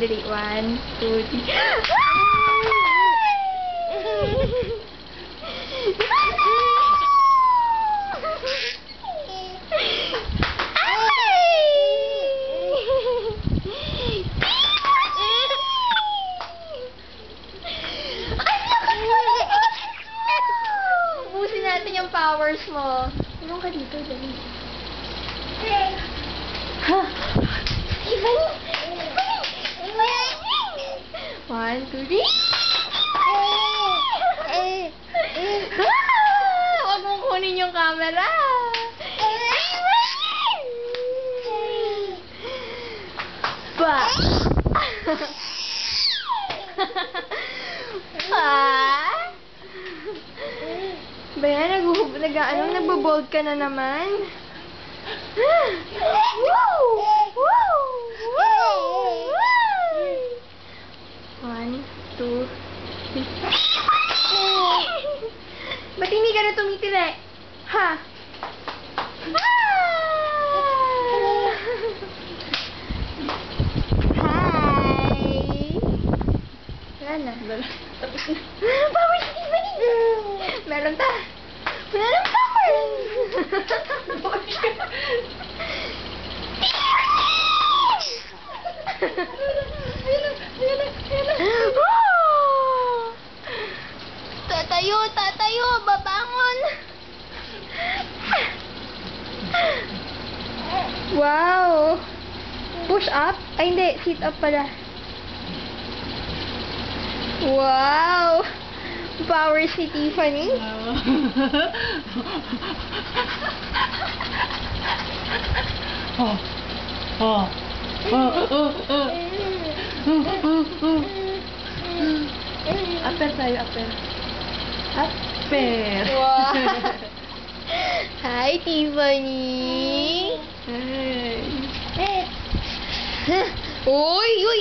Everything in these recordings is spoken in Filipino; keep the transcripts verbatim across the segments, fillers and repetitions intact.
three. One, two, three. Ubusin natin yung powers mo. Tulong ka dito, dali. Ha? One, two, three. Huwag mong kunin yung camera. Ba? Ah? Ba yan? Nag-ano? Nag Nagbo-bold ka na naman? Woo! Woo! Woo! One, two, three. Ba't hindi ka na tumitili? Ha? Hi! Wala na. Tapos na. Power Stephanie! Meron ta. Wala ng power! Tatayo, tatayo, babangon. Wow. Push up? Ay, hindi. Sit up pala. Wow. Powers ni Tiffany. Oh. Oh. Oh. Oh. Oh. Aper tayo, aper. Aper. Wow. Hi, Tiffany. Hey. Uy, uy.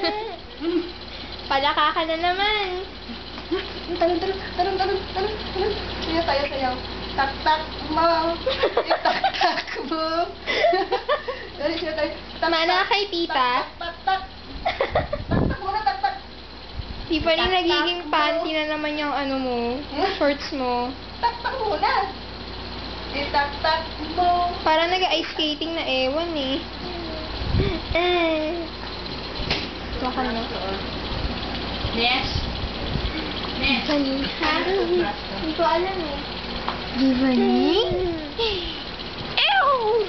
Palaka ka na naman. Talon, talon, talon, talon, talon, talon. Sayaw tayo, sayaw. Tak, tak, mo. Tak, tak, mo. Dali, sayaw tayo. Tama na kay tita. Tak, tak, tak. Tak, tak, muna, tak, tak. Tiffany, nagiging panty na naman yung ano mo, shorts mo. Tak, tak muna. Tak, tak, mo. Parang nag-ice skating na ewan eh. Eh. Baka na. Yes. Tiffany? Ha? Hindi ko alam eh. Tiffany? Ew!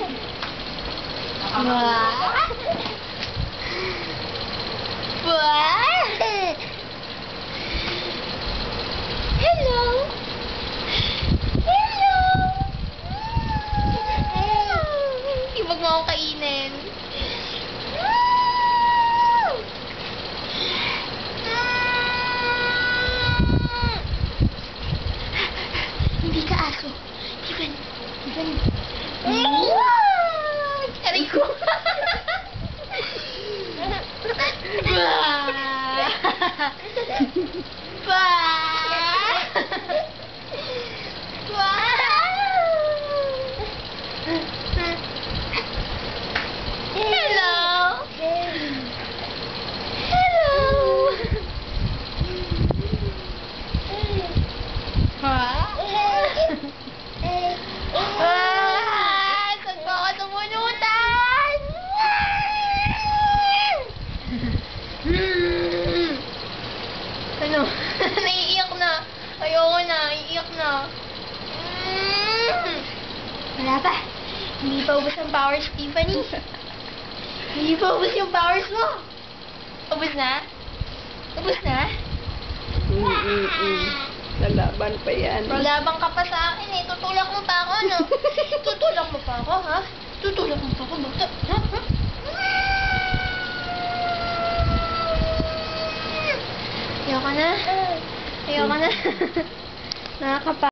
Wah! Wah! Hello! Hello! Ibag mo akong kainin. Hindi ka aso. Tiffany. Tiffany. Aray ko. Ba! Ba! Hello. Hello. Ha? Ah! Saan ba ka tumunutan? Ano? Naiiyak na. Ayoko na. Iiyak na. Wala pa. Hindi pa ubos ang powers, Tiffany. Hindi pa ubos yung powers mo. Ubos na? Ubos na? Mm, mm, mm. Lalaban pa yan. Malabang ka pa sa akin eh. Tutulak mo pa ako, no? Tutulak mo pa ako, ha? Tutulak mo pa ako, bata. Ha? Ha? Ayoko na. Ayoko na. Nakakapa.